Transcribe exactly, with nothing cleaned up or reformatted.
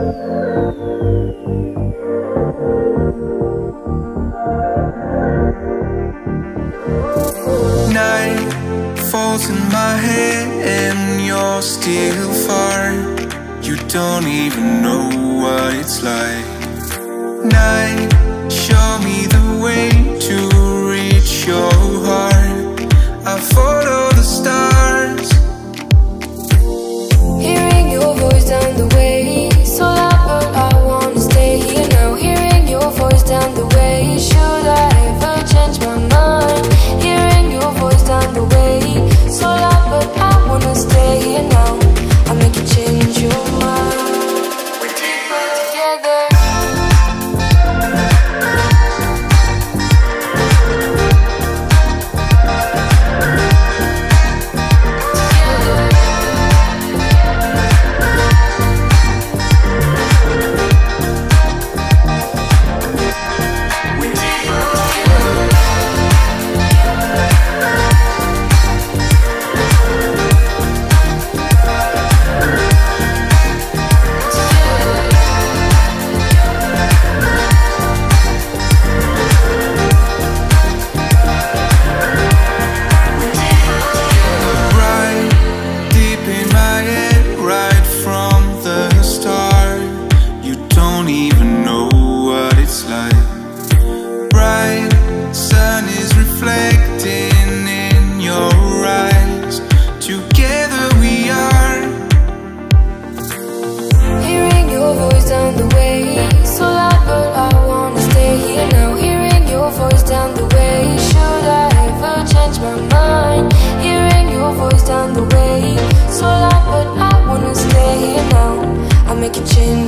Night falls in my head and you're still far. You don't even know what it's like. Night, show me the way to reach your heart. I follow the stars. Hearing your voice down the way, so loud but I wanna stay here now. Hearing your voice down the way, should I ever change my mind? Hearing your voice down the way, so loud but I wanna stay here now. I'll make you change your mind. We're deeper together. Down the way, so loud but I wanna stay here now. I'll make you change